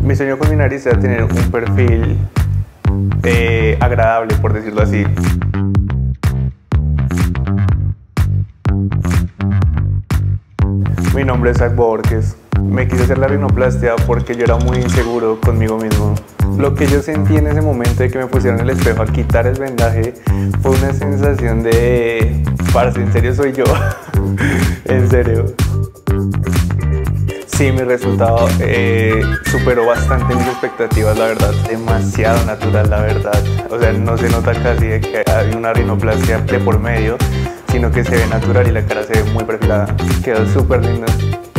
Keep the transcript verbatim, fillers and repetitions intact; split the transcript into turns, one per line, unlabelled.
Mi sueño con mi nariz era tener un perfil eh, agradable, por decirlo así. Mi nombre es Zach Borges. Me quise hacer la rinoplastia porque yo era muy inseguro conmigo mismo. Lo que yo sentí en ese momento de que me pusieron el espejo al quitar el vendaje fue una sensación de... parce, ¿en serio soy yo? En serio. Sí, mi resultado eh, superó bastante mis expectativas, la verdad. Demasiado natural, la verdad. O sea, no se nota casi de que hay una rinoplastia de por medio, sino que se ve natural y la cara se ve muy perfilada. Quedó súper linda.